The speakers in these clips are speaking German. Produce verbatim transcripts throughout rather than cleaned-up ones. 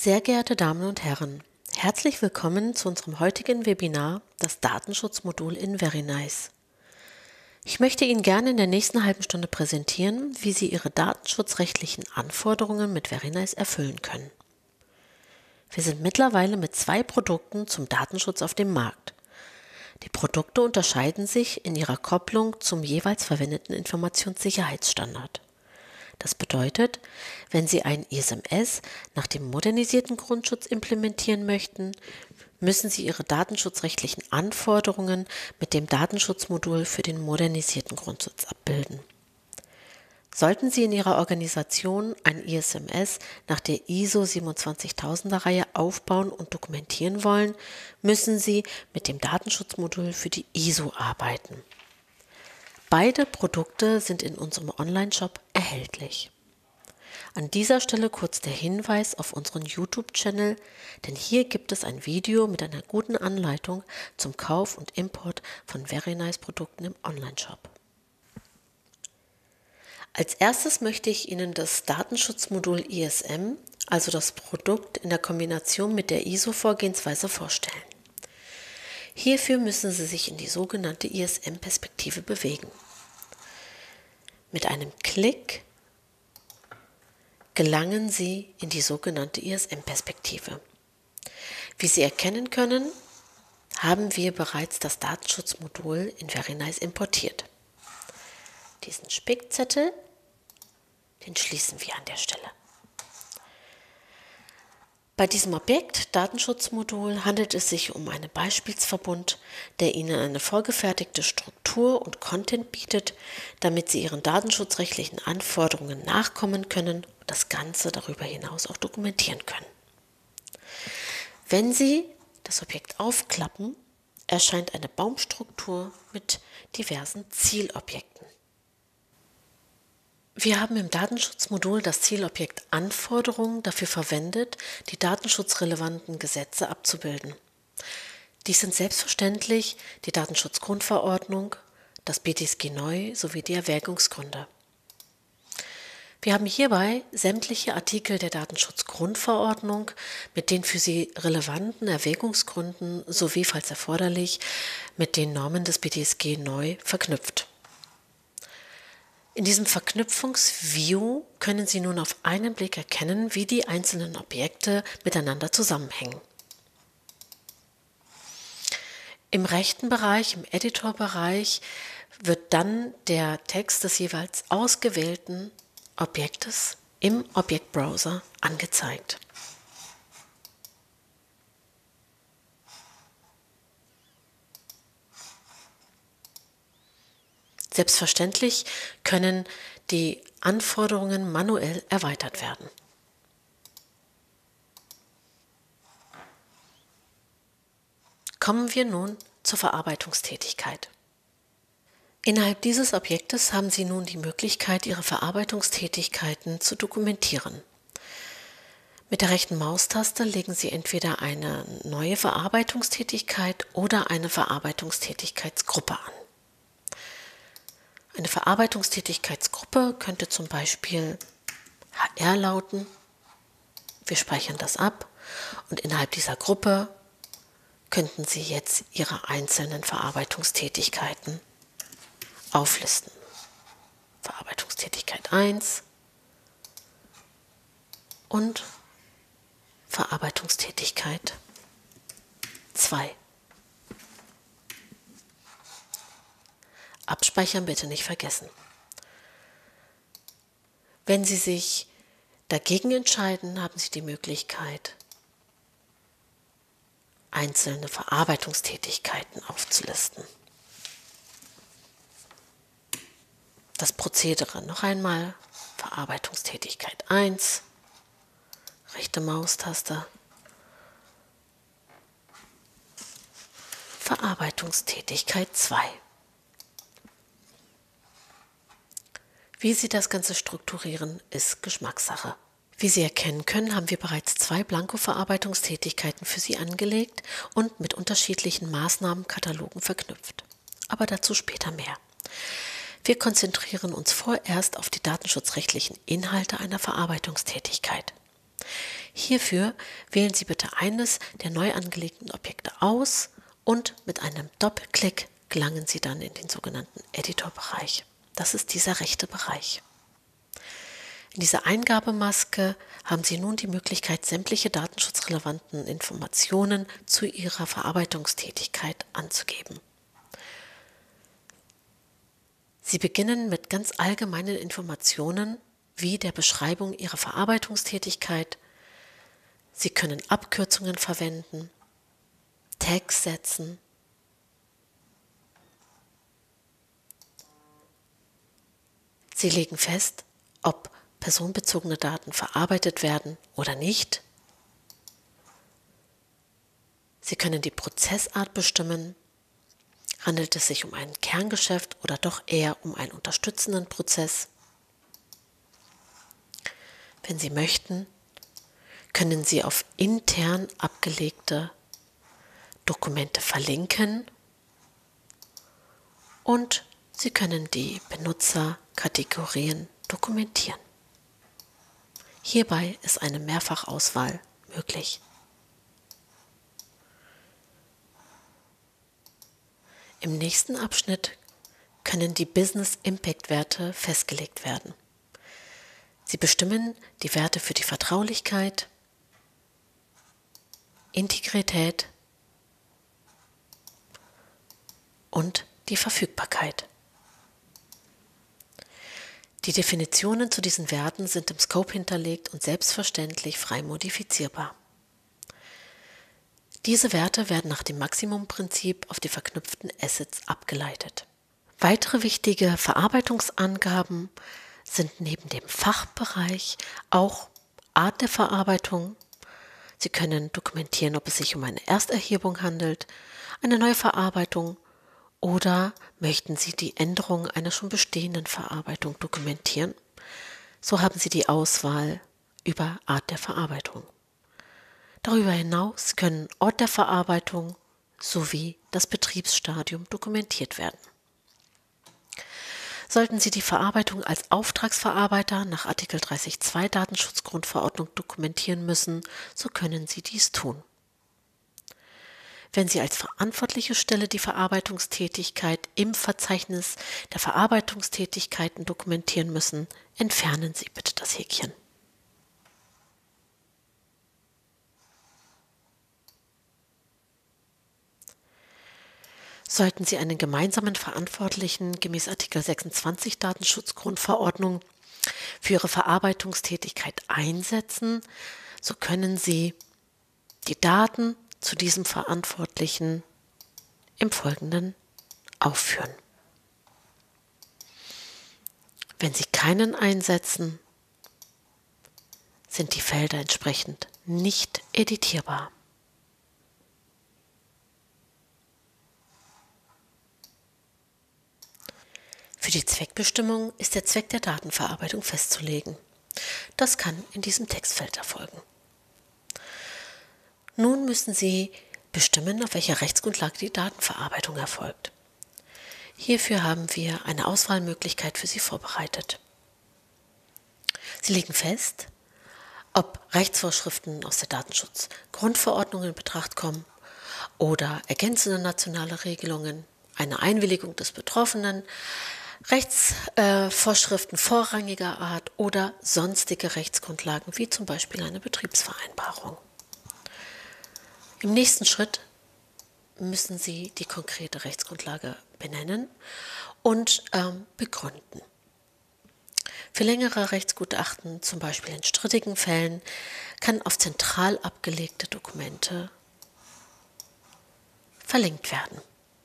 Sehr geehrte Damen und Herren, herzlich willkommen zu unserem heutigen Webinar, das Datenschutzmodul in Verynice. Ich möchte Ihnen gerne in der nächsten halben Stunde präsentieren, wie Sie Ihre datenschutzrechtlichen Anforderungen mit Verynice erfüllen können. Wir sind mittlerweile mit zwei Produkten zum Datenschutz auf dem Markt. Die Produkte unterscheiden sich in ihrer Kopplung zum jeweils verwendeten Informationssicherheitsstandard. Das bedeutet, wenn Sie ein I S M S nach dem modernisierten Grundschutz implementieren möchten, müssen Sie Ihre datenschutzrechtlichen Anforderungen mit dem Datenschutzmodul für den modernisierten Grundschutz abbilden. Sollten Sie in Ihrer Organisation ein I S M S nach der I S O siebenundzwanzigtausender Reihe aufbauen und dokumentieren wollen, müssen Sie mit dem Datenschutzmodul für die I S O arbeiten. Beide Produkte sind in unserem Online-Shop erhältlich. An dieser Stelle kurz der Hinweis auf unseren YouTube-Channel, denn hier gibt es ein Video mit einer guten Anleitung zum Kauf und Import von Verynice-Produkten im Online-Shop. Als erstes möchte ich Ihnen das Datenschutzmodul I S M, also das Produkt in der Kombination mit der I S O-Vorgehensweise vorstellen. Hierfür müssen Sie sich in die sogenannte I S M-Perspektive bewegen. Mit einem Klick gelangen Sie in die sogenannte I S M-Perspektive. Wie Sie erkennen können, haben wir bereits das Datenschutzmodul in Verynice importiert. Diesen Spickzettel, den schließen wir an der Stelle. Bei diesem Objekt Datenschutzmodul handelt es sich um einen Beispielsverbund, der Ihnen eine vorgefertigte Struktur und Content bietet, damit Sie Ihren datenschutzrechtlichen Anforderungen nachkommen können und das Ganze darüber hinaus auch dokumentieren können. Wenn Sie das Objekt aufklappen, erscheint eine Baumstruktur mit diversen Zielobjekten. Wir haben im Datenschutzmodul das Zielobjekt Anforderungen dafür verwendet, die datenschutzrelevanten Gesetze abzubilden. Dies sind selbstverständlich die Datenschutzgrundverordnung, das B T S G neu sowie die Erwägungsgründe. Wir haben hierbei sämtliche Artikel der Datenschutzgrundverordnung mit den für Sie relevanten Erwägungsgründen sowie, falls erforderlich, mit den Normen des B T S G neu verknüpft. In diesem Verknüpfungsview können Sie nun auf einen Blick erkennen, wie die einzelnen Objekte miteinander zusammenhängen. Im rechten Bereich, im Editorbereich, wird dann der Text des jeweils ausgewählten Objektes im Objektbrowser angezeigt. Selbstverständlich können die Anforderungen manuell erweitert werden. Kommen wir nun zur Verarbeitungstätigkeit. Innerhalb dieses Objektes haben Sie nun die Möglichkeit, Ihre Verarbeitungstätigkeiten zu dokumentieren. Mit der rechten Maustaste legen Sie entweder eine neue Verarbeitungstätigkeit oder eine Verarbeitungstätigkeitsgruppe an. Eine Verarbeitungstätigkeitsgruppe könnte zum Beispiel H R lauten. Wir speichern das ab und innerhalb dieser Gruppe könnten Sie jetzt Ihre einzelnen Verarbeitungstätigkeiten auflisten. Verarbeitungstätigkeit eins und Verarbeitungstätigkeit zwei. Abspeichern bitte nicht vergessen. Wenn Sie sich dagegen entscheiden, haben Sie die Möglichkeit, einzelne Verarbeitungstätigkeiten aufzulisten. Das Prozedere noch einmal: Verarbeitungstätigkeit eins, rechte Maustaste, Verarbeitungstätigkeit zwei. Wie Sie das Ganze strukturieren, ist Geschmackssache. Wie Sie erkennen können, haben wir bereits zwei Blanko-Verarbeitungstätigkeiten für Sie angelegt und mit unterschiedlichen Maßnahmenkatalogen verknüpft. Aber dazu später mehr. Wir konzentrieren uns vorerst auf die datenschutzrechtlichen Inhalte einer Verarbeitungstätigkeit. Hierfür wählen Sie bitte eines der neu angelegten Objekte aus und mit einem Doppelklick gelangen Sie dann in den sogenannten Editorbereich. Das ist dieser rechte Bereich. In dieser Eingabemaske haben Sie nun die Möglichkeit, sämtliche datenschutzrelevanten Informationen zu Ihrer Verarbeitungstätigkeit anzugeben. Sie beginnen mit ganz allgemeinen Informationen wie der Beschreibung Ihrer Verarbeitungstätigkeit. Sie können Abkürzungen verwenden, Tags setzen, Sie legen fest, ob personenbezogene Daten verarbeitet werden oder nicht. Sie können die Prozessart bestimmen. Handelt es sich um ein Kerngeschäft oder doch eher um einen unterstützenden Prozess? Wenn Sie möchten, können Sie auf intern abgelegte Dokumente verlinken und Sie können die Benutzerkategorien dokumentieren. Hierbei ist eine Mehrfachauswahl möglich. Im nächsten Abschnitt können die Business Impact Werte festgelegt werden. Sie bestimmen die Werte für die Vertraulichkeit, Integrität und die Verfügbarkeit. Die Definitionen zu diesen Werten sind im Scope hinterlegt und selbstverständlich frei modifizierbar. Diese Werte werden nach dem Maximumprinzip auf die verknüpften Assets abgeleitet. Weitere wichtige Verarbeitungsangaben sind neben dem Fachbereich auch Art der Verarbeitung. Sie können dokumentieren, ob es sich um eine Ersterhebung handelt, eine neue Verarbeitung oder möchten Sie die Änderung einer schon bestehenden Verarbeitung dokumentieren. So haben Sie die Auswahl über Art der Verarbeitung. Darüber hinaus können Ort der Verarbeitung sowie das Betriebsstadium dokumentiert werden. Sollten Sie die Verarbeitung als Auftragsverarbeiter nach Artikel dreißig Absatz zwei Datenschutzgrundverordnung dokumentieren müssen, so können Sie dies tun. Wenn Sie als verantwortliche Stelle die Verarbeitungstätigkeit im Verzeichnis der Verarbeitungstätigkeiten dokumentieren müssen, entfernen Sie bitte das Häkchen. Sollten Sie einen gemeinsamen Verantwortlichen gemäß Artikel sechsundzwanzig Datenschutzgrundverordnung für Ihre Verarbeitungstätigkeit einsetzen, so können Sie die Daten zu diesem Verantwortlichen im Folgenden aufführen. Wenn Sie keinen einsetzen, sind die Felder entsprechend nicht editierbar. Für die Zweckbestimmung ist der Zweck der Datenverarbeitung festzulegen. Das kann in diesem Textfeld erfolgen. Nun müssen Sie bestimmen, auf welcher Rechtsgrundlage die Datenverarbeitung erfolgt. Hierfür haben wir eine Auswahlmöglichkeit für Sie vorbereitet. Sie legen fest, ob Rechtsvorschriften aus der Datenschutzgrundverordnung in Betracht kommen oder ergänzende nationale Regelungen, eine Einwilligung des Betroffenen, Rechtsvorschriften äh, vorrangiger Art oder sonstige Rechtsgrundlagen, wie zum Beispiel eine Betriebsvereinbarung. Im nächsten Schritt müssen Sie die konkrete Rechtsgrundlage benennen und ähm, begründen. Für längere Rechtsgutachten, zum Beispiel in strittigen Fällen, kann auf zentral abgelegte Dokumente verlinkt werden.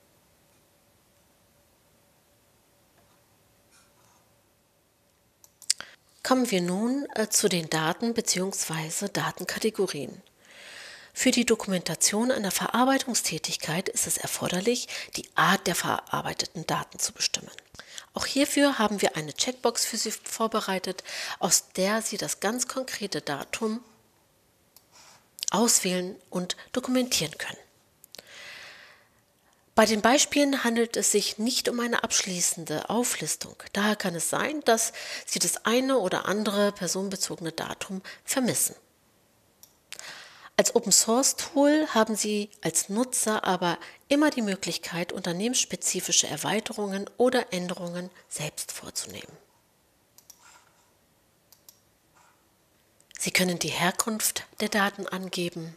Kommen wir nun äh, zu den Daten bzw. Datenkategorien. Für die Dokumentation einer Verarbeitungstätigkeit ist es erforderlich, die Art der verarbeiteten Daten zu bestimmen. Auch hierfür haben wir eine Checkbox für Sie vorbereitet, aus der Sie das ganz konkrete Datum auswählen und dokumentieren können. Bei den Beispielen handelt es sich nicht um eine abschließende Auflistung. Daher kann es sein, dass Sie das eine oder andere personenbezogene Datum vermissen. Als Open-Source-Tool haben Sie als Nutzer aber immer die Möglichkeit, unternehmensspezifische Erweiterungen oder Änderungen selbst vorzunehmen. Sie können die Herkunft der Daten angeben.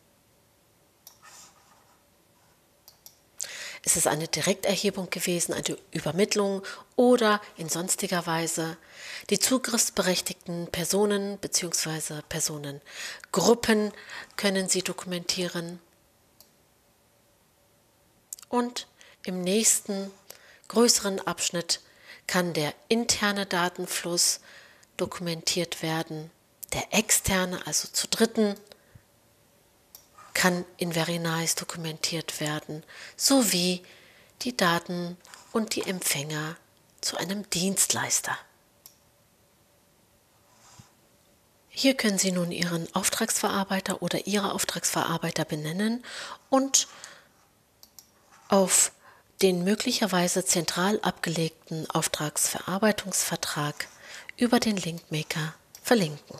Ist es eine Direkterhebung gewesen, eine Übermittlung oder in sonstiger Weise? Die zugriffsberechtigten Personen bzw. Personengruppen können Sie dokumentieren. Und im nächsten größeren Abschnitt kann der interne Datenfluss dokumentiert werden. Der externe, also zu Dritten, kann in Verinize dokumentiert werden, sowie die Daten und die Empfänger zu einem Dienstleister. Hier können Sie nun Ihren Auftragsverarbeiter oder Ihre Auftragsverarbeiter benennen und auf den möglicherweise zentral abgelegten Auftragsverarbeitungsvertrag über den Linkmaker verlinken.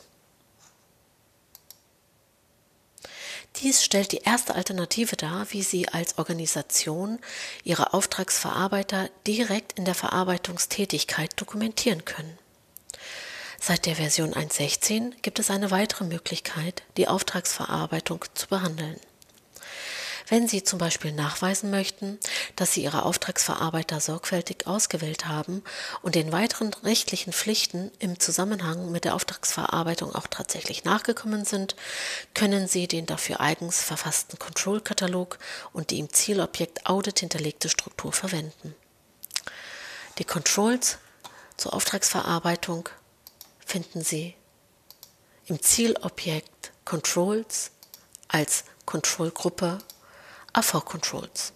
Dies stellt die erste Alternative dar, wie Sie als Organisation Ihre Auftragsverarbeiter direkt in der Verarbeitungstätigkeit dokumentieren können. Seit der Version eins Punkt sechzehn gibt es eine weitere Möglichkeit, die Auftragsverarbeitung zu behandeln. Wenn Sie zum Beispiel nachweisen möchten, dass Sie Ihre Auftragsverarbeiter sorgfältig ausgewählt haben und den weiteren rechtlichen Pflichten im Zusammenhang mit der Auftragsverarbeitung auch tatsächlich nachgekommen sind, können Sie den dafür eigens verfassten Control-Katalog und die im Zielobjekt Audit hinterlegte Struktur verwenden. Die Controls zur Auftragsverarbeitung finden Sie im Zielobjekt Controls als Control-Gruppe A V-Controls.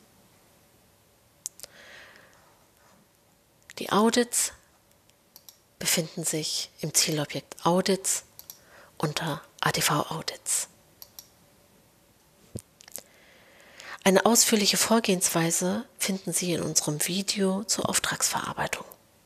Die Audits befinden sich im Zielobjekt Audits unter A D V-Audits. Eine ausführliche Vorgehensweise finden Sie in unserem Video zur Auftragsverarbeitung.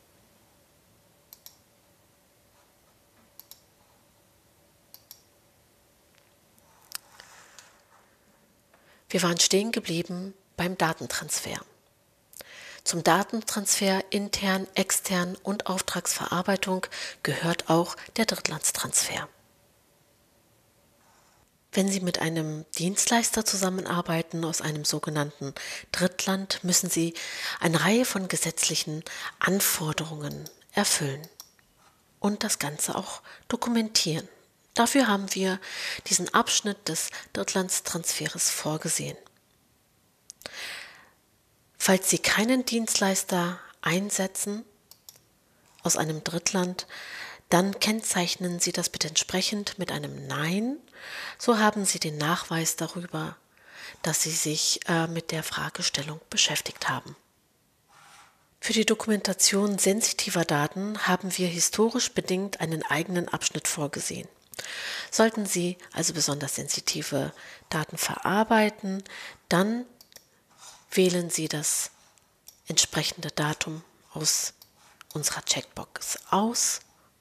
Wir waren stehen geblieben beim Datentransfer. Zum Datentransfer intern, extern und Auftragsverarbeitung gehört auch der Drittlandstransfer. Wenn Sie mit einem Dienstleister zusammenarbeiten aus einem sogenannten Drittland, müssen Sie eine Reihe von gesetzlichen Anforderungen erfüllen und das Ganze auch dokumentieren. Dafür haben wir diesen Abschnitt des Drittlandstransfers vorgesehen. Falls Sie keinen Dienstleister einsetzen aus einem Drittland, dann kennzeichnen Sie das bitte entsprechend mit einem Nein. So haben Sie den Nachweis darüber, dass Sie sich äh, mit der Fragestellung beschäftigt haben. Für die Dokumentation sensitiver Daten haben wir historisch bedingt einen eigenen Abschnitt vorgesehen. Sollten Sie also besonders sensitive Daten verarbeiten, dann wählen Sie das entsprechende Datum aus unserer Checkbox aus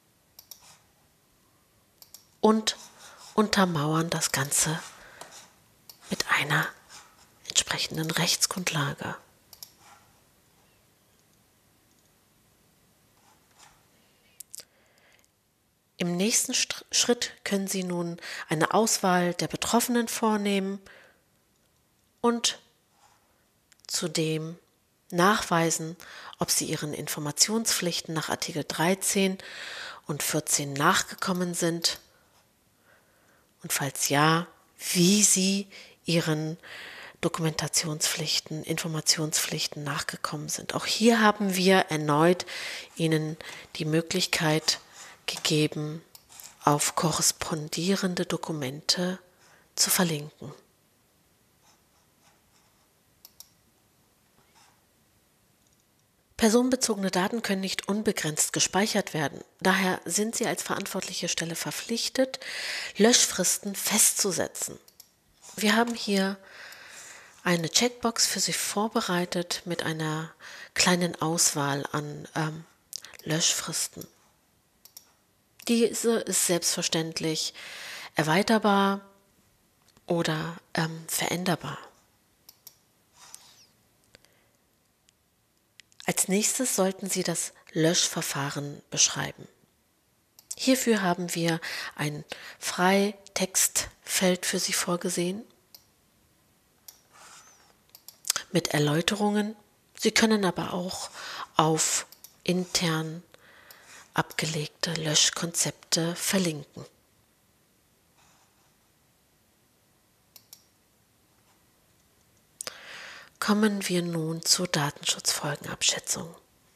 und untermauern das Ganze mit einer entsprechenden Rechtsgrundlage. Im nächsten Schritt können Sie nun eine Auswahl der Betroffenen vornehmen und zudem nachweisen, ob sie ihren Informationspflichten nach Artikel dreizehn und vierzehn nachgekommen sind und falls ja, wie sie ihren Dokumentationspflichten, Informationspflichten nachgekommen sind. Auch hier haben wir erneut Ihnen die Möglichkeit gegeben, auf korrespondierende Dokumente zu verlinken. Personenbezogene Daten können nicht unbegrenzt gespeichert werden. Daher sind Sie als verantwortliche Stelle verpflichtet, Löschfristen festzusetzen. Wir haben hier eine Checkbox für Sie vorbereitet mit einer kleinen Auswahl an ähm, Löschfristen. Diese ist selbstverständlich erweiterbar oder ähm, veränderbar. Als nächstes sollten Sie das Löschverfahren beschreiben. Hierfür haben wir ein Freitextfeld für Sie vorgesehen mit Erläuterungen. Sie können aber auch auf intern abgelegte Löschkonzepte verlinken. Kommen wir nun zur Datenschutzfolgenabschätzung.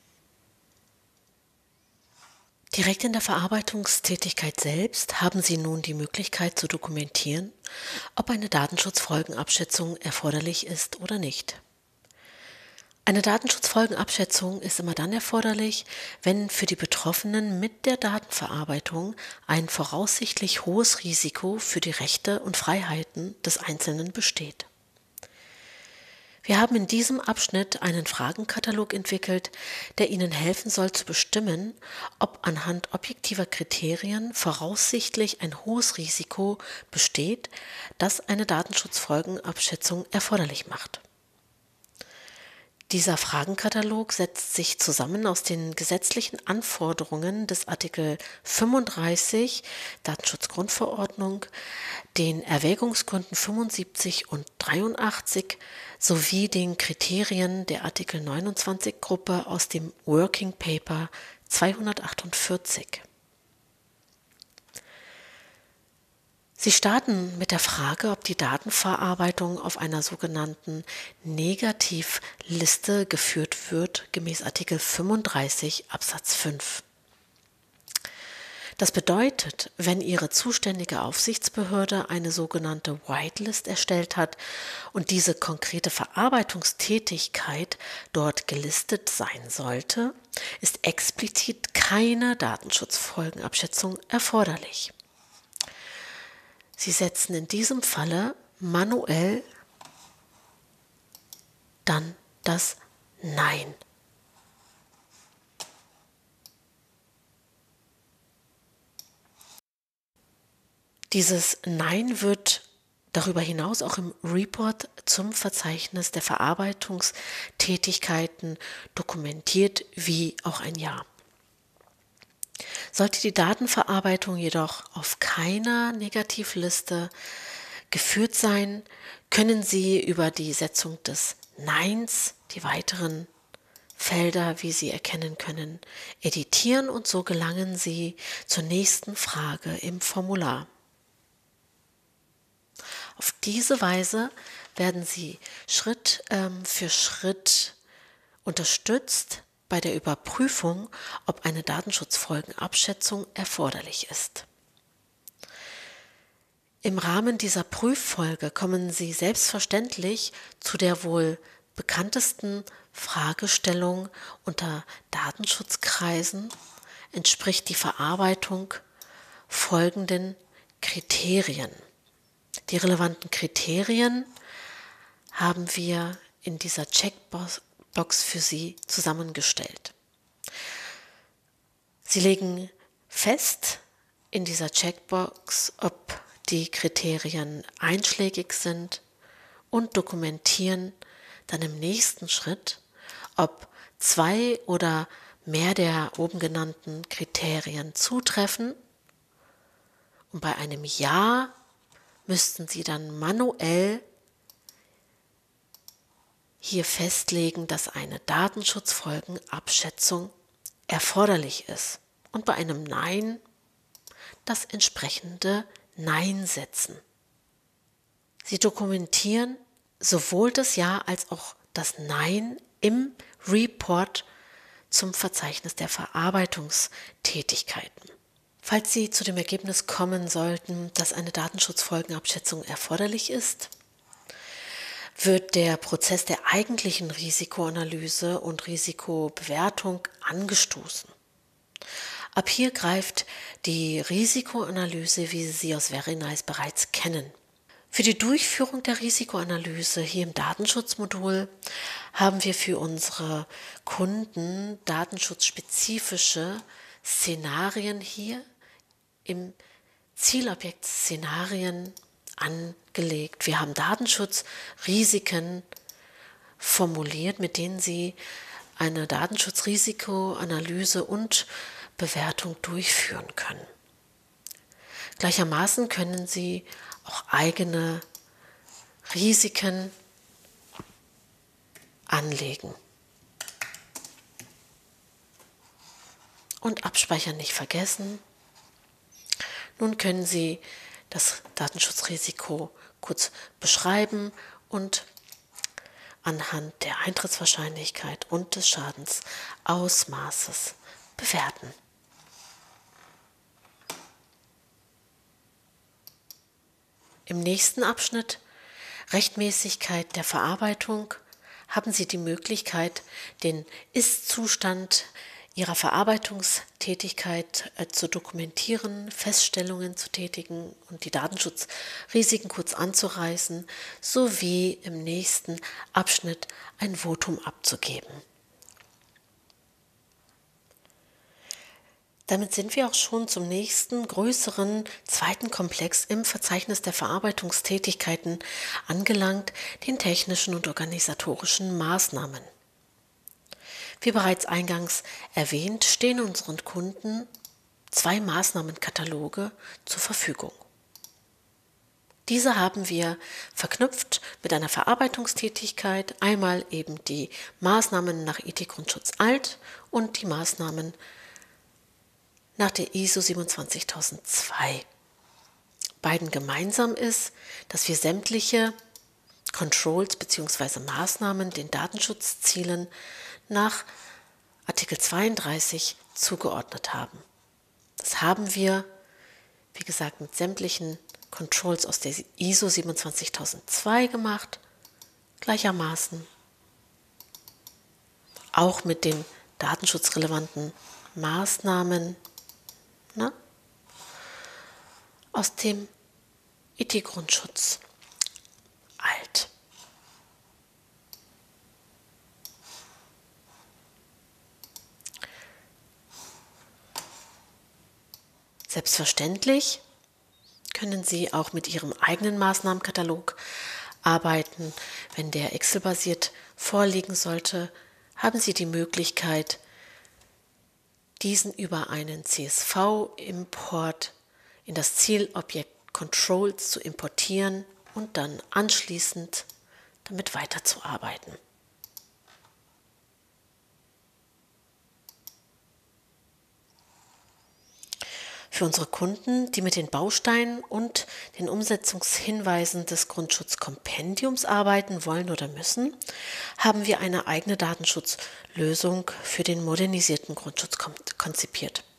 Direkt in der Verarbeitungstätigkeit selbst haben Sie nun die Möglichkeit zu dokumentieren, ob eine Datenschutzfolgenabschätzung erforderlich ist oder nicht. Eine Datenschutzfolgenabschätzung ist immer dann erforderlich, wenn für die Betroffenen mit der Datenverarbeitung ein voraussichtlich hohes Risiko für die Rechte und Freiheiten des Einzelnen besteht. Wir haben in diesem Abschnitt einen Fragenkatalog entwickelt, der Ihnen helfen soll zu bestimmen, ob anhand objektiver Kriterien voraussichtlich ein hohes Risiko besteht, das eine Datenschutzfolgenabschätzung erforderlich macht. Dieser Fragenkatalog setzt sich zusammen aus den gesetzlichen Anforderungen des Artikel fünfunddreißig Datenschutzgrundverordnung, den Erwägungsgründen fünfundsiebzig und dreiundachtzig sowie den Kriterien der Artikel neunundzwanzig Gruppe aus dem Working Paper zweihundertachtundvierzig. Sie starten mit der Frage, ob die Datenverarbeitung auf einer sogenannten Negativliste geführt wird, gemäß Artikel fünfunddreißig Absatz fünf. Das bedeutet, wenn Ihre zuständige Aufsichtsbehörde eine sogenannte Whitelist erstellt hat und diese konkrete Verarbeitungstätigkeit dort gelistet sein sollte, ist explizit keine Datenschutzfolgenabschätzung erforderlich. Sie setzen in diesem Falle manuell dann das Nein. Dieses Nein wird darüber hinaus auch im Report zum Verzeichnis der Verarbeitungstätigkeiten dokumentiert, wie auch ein Ja. Sollte die Datenverarbeitung jedoch auf keiner Negativliste geführt sein, können Sie über die Setzung des Neins die weiteren Felder, wie Sie erkennen können, editieren und so gelangen Sie zur nächsten Frage im Formular. Auf diese Weise werden Sie Schritt ähm, für Schritt unterstützt bei der Überprüfung, ob eine Datenschutzfolgenabschätzung erforderlich ist. Im Rahmen dieser Prüffolge kommen Sie selbstverständlich zu der wohl bekanntesten Fragestellung unter Datenschutzkreisen: Entspricht die Verarbeitung folgenden Kriterien? Die relevanten Kriterien haben wir in dieser Checkbox für Sie zusammengestellt. Sie legen fest in dieser Checkbox, ob die Kriterien einschlägig sind und dokumentieren dann im nächsten Schritt, ob zwei oder mehr der oben genannten Kriterien zutreffen. Und bei einem Ja müssten Sie dann manuell hier festlegen, dass eine Datenschutzfolgenabschätzung erforderlich ist. Und bei einem Nein das entsprechende Nein setzen. Sie dokumentieren sowohl das Ja als auch das Nein im Report zum Verzeichnis der Verarbeitungstätigkeiten. Falls Sie zu dem Ergebnis kommen sollten, dass eine Datenschutzfolgenabschätzung erforderlich ist, wird der Prozess der eigentlichen Risikoanalyse und Risikobewertung angestoßen. Ab hier greift die Risikoanalyse, wie Sie sie aus Verinize bereits kennen. Für die Durchführung der Risikoanalyse hier im Datenschutzmodul haben wir für unsere Kunden datenschutzspezifische Szenarien hier im Zielobjekt Szenarien angelegt. Wir haben Datenschutzrisiken formuliert, mit denen Sie eine Datenschutzrisikoanalyse und Bewertung durchführen können. Gleichermaßen können Sie auch eigene Risiken anlegen. Und abspeichern nicht vergessen. Nun können Sie das Datenschutzrisiko kurz beschreiben und anhand der Eintrittswahrscheinlichkeit und des Schadensausmaßes bewerten. Im nächsten Abschnitt Rechtmäßigkeit der Verarbeitung haben Sie die Möglichkeit, den Ist-Zustand Ihrer Verarbeitungstätigkeit äh, zu dokumentieren, Feststellungen zu tätigen und die Datenschutzrisiken kurz anzureißen, sowie im nächsten Abschnitt ein Votum abzugeben. Damit sind wir auch schon zum nächsten, größeren, zweiten Komplex im Verzeichnis der Verarbeitungstätigkeiten angelangt, den technischen und organisatorischen Maßnahmen. Wie bereits eingangs erwähnt, stehen unseren Kunden zwei Maßnahmenkataloge zur Verfügung. Diese haben wir verknüpft mit einer Verarbeitungstätigkeit, einmal eben die Maßnahmen nach I T-Grundschutz alt und die Maßnahmen nach der I S O siebenundzwanzigtausendzwei. Beiden gemeinsam ist, dass wir sämtliche Controls bzw. Maßnahmen den Datenschutzzielen nach Artikel zweiunddreißig zugeordnet haben. Das haben wir, wie gesagt, mit sämtlichen Controls aus der I S O siebenundzwanzigtausendzwei gemacht, gleichermaßen auch mit den datenschutzrelevanten Maßnahmen, ne, aus dem I T-Grundschutz alt. Selbstverständlich können Sie auch mit Ihrem eigenen Maßnahmenkatalog arbeiten. Wenn der Excel-basiert vorliegen sollte, haben Sie die Möglichkeit, diesen über einen C S V-Import in das Zielobjekt Controls zu importieren und dann anschließend damit weiterzuarbeiten. Für unsere Kunden, die mit den Bausteinen und den Umsetzungshinweisen des Grundschutzkompendiums arbeiten wollen oder müssen, haben wir eine eigene Datenschutzlösung für den modernisierten Grundschutz konzipiert.